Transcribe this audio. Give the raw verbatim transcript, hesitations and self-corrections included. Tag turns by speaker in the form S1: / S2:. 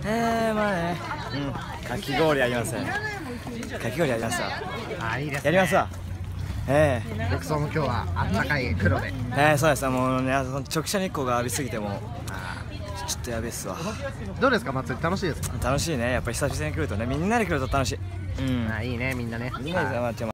S1: えー、まあね、うん、かき氷ありますね。かき氷ありますわ。
S2: あ、いいですね。
S1: やりますわ。ええー、
S2: 浴槽も今日はあったかい黒で。
S1: えー、そうです。もうね、直射日光が浴びすぎてもちょっとやべえっすわ。
S2: どうですか、祭り楽しいですか？
S1: 楽しいね。やっぱり久々に来るとね、みんなで来ると楽しい。うん、
S2: あ、いいね、みんなね。
S1: みんなで、まあ